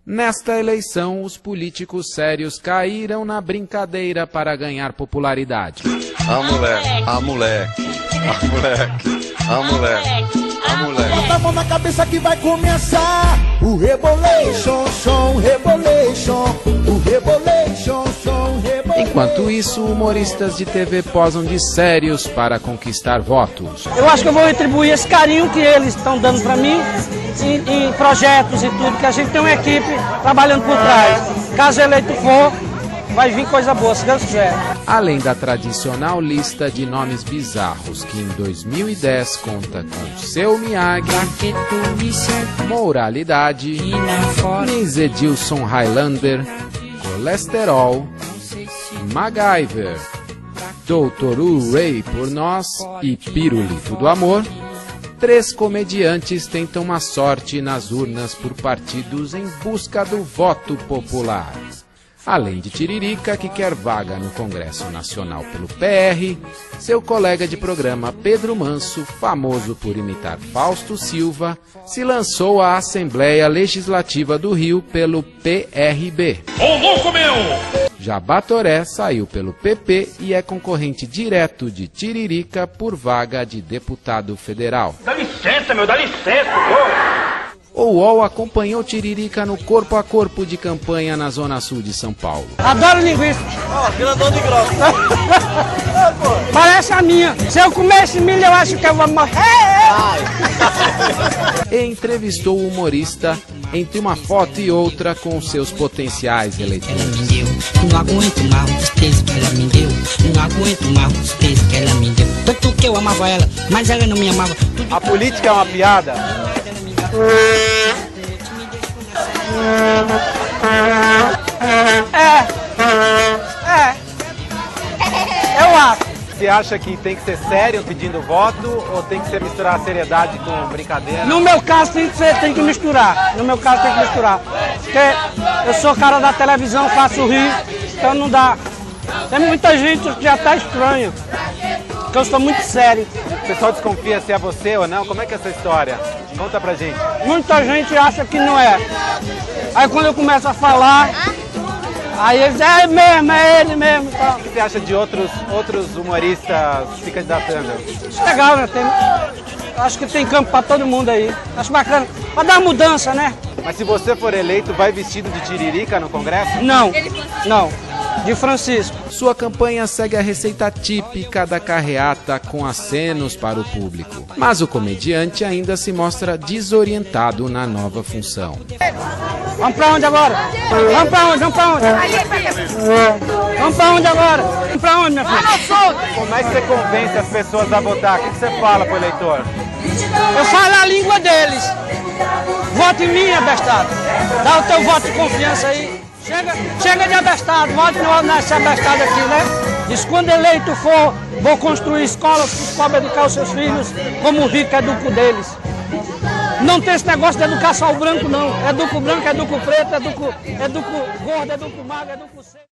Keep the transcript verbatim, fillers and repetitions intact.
Nesta eleição, os políticos sérios caíram na brincadeira para ganhar popularidade. Ah, moleque, ah, moleque, ah, moleque, ah, moleque, ah, moleque. Bota a mão na cabeça que vai começar o Rebolation, som, Rebolation, o Rebolation, som, Rebolation. Enquanto isso, humoristas de T V posam de sérios para conquistar votos. Eu acho que eu vou retribuir esse carinho que eles estão dando para mim em, em projetos e tudo, que a gente tem uma equipe trabalhando por trás. Caso eleito for, vai vir coisa boa, se Deus quiser. Além da tradicional lista de nomes bizarros, que em dois mil e dez conta com Seu Miyagi, Moralidade, Miss Edilson Highlander, Colesterol, MacGyver, doutor Ray por Nós e Pirulito do Amor, três comediantes tentam a sorte nas urnas por partidos em busca do voto popular. Além de Tiririca, que quer vaga no Congresso Nacional pelo P R, seu colega de programa Pedro Manso, famoso por imitar Fausto Silva, se lançou à Assembleia Legislativa do Rio pelo P R B. Ô louco meu! Já Batoré saiu pelo P P e é concorrente direto de Tiririca por vaga de deputado federal. Dá licença, meu, dá licença, pô! O U O L acompanhou Tiririca no corpo a corpo de campanha na Zona Sul de São Paulo. Adoro linguiça. Ó, grandão de grossa. Parece a minha. Se eu comer esse milho, eu acho que eu vou morrer. E entrevistou o humorista entre uma foto e outra com seus potenciais eleitores. Ela me deu, não aguento mais o desprezo que ela me deu. Não aguento mais o desprezo que ela me deu. Tanto que eu amava ela, mas ela não me amava. A política é uma piada? É, é, eu acho. Você acha que tem que ser sério pedindo voto ou tem que ser misturar a seriedade com brincadeira? No meu caso tem que, ser, tem que misturar, no meu caso tem que misturar. Porque eu sou cara da televisão, faço rir, então não dá. Tem muita gente que já tá estranha, porque eu sou muito sério. O pessoal desconfia se é você ou não? Como é que é essa história? Conta pra gente. Muita gente acha que não é. Aí quando eu começo a falar, aí eles dizem, é mesmo, é ele mesmo. Então. O que você acha de outros, outros humoristas se candidatando? Legal, né? Tem, acho que tem campo pra todo mundo aí. Acho bacana. Pra dar mudança, né? Mas se você for eleito, vai vestido de Tiririca no Congresso? Não, não. De Francisco. Sua campanha segue a receita típica da carreata com acenos para o público. Mas o comediante ainda se mostra desorientado na nova função. Vamos pra onde agora? Vamos pra onde? Vamos pra onde? Vamos pra onde agora? Vamos pra onde, minha filha? Como é que você convence as pessoas a votar? O que você fala pro eleitor? Eu falo a língua deles. Vote em mim, abestado. Dá o teu voto de confiança aí. Chega, chega de abestado, vote nesse abestado aqui, né? Diz quando eleito for, vou construir escolas para os pobres educar os seus filhos, como o rico educa o deles. Não tem esse negócio de educar só o branco, não. Educa o branco, educa o preto, educa o gordo, educa o magro, educa o seco.